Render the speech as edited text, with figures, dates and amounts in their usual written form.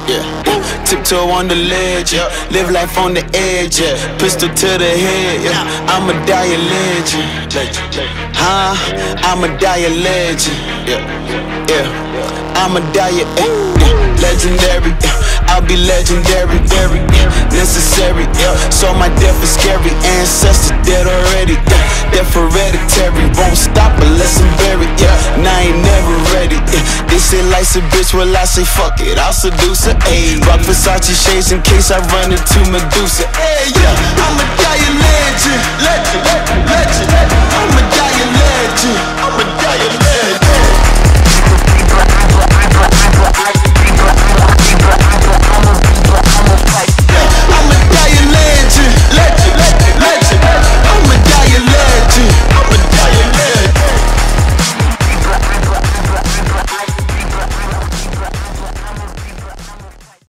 yeah. Tiptoe on the ledge, yeah. Live life on the edge, yeah. Pistol to the head, yeah. I'ma die a legend, huh? I'ma die a legend, yeah, yeah. I'ma die a legendary, I'll be legendary, very necessary, yeah. So my death is scary, ancestors dead already, yeah. Death hereditary, won't stop unless I'm buried, yeah. And I ain't never ready, yeah. They say life's a bitch, well I say fuck it, I'll seduce her, ayy. Rock Versace shades in case I run into Medusa, ayy, yeah. I'ma die a legend, legend. I'ma die a legend, I'ma die a legend.